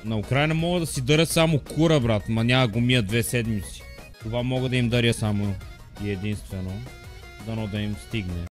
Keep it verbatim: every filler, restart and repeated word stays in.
На Украина мога да си даря само кура, брат, ма няма го мия две седмици. Това мога да им даря само и единствено, дано да им стигне.